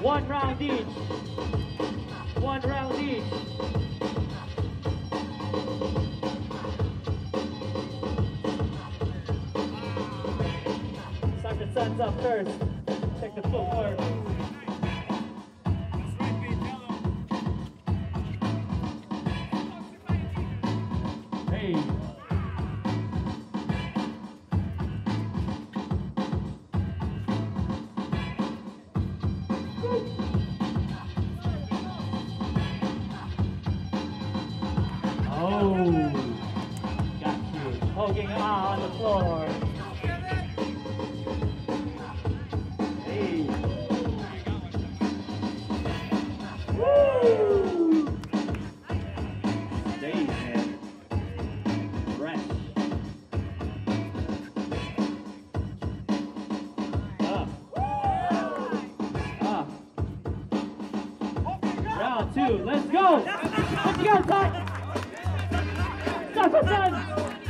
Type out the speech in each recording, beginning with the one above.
1 round each. 1 round each. Cyphersons up first. Check the footwork. Hey. Oh, got you. Ging Ah on the floor. Hey. Woo! Stay there. Fresh. Up. Up. Round 2. Let's go. Let's go, Ty. Cyphersons!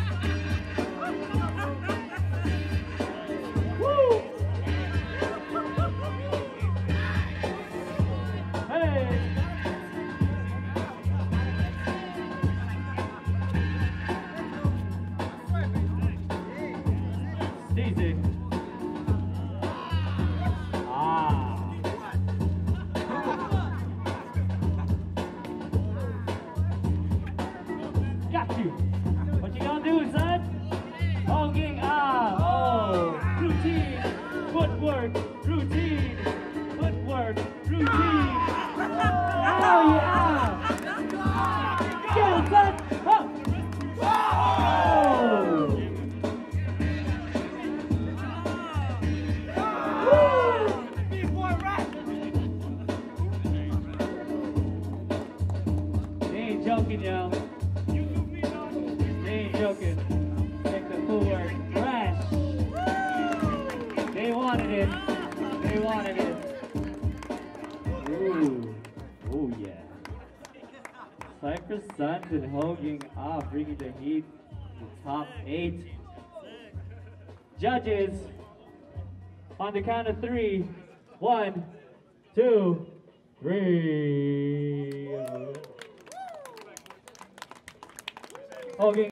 Woo! Hey! It's easy. Got you. What you gonna do, son? Ging Ah. Oh, routine, footwork, routine, footwork, routine. Oh yeah. Get it, son. Up. Oh. They ain't joking, yo. They ain't joking. Check the footwork. Fresh. They wanted it. They wanted it. Ooh. Oh yeah. Cyphersons and Ging Ah bringing the heat to top 8. Judges, on the count of 3. 1, 2, 3. Ging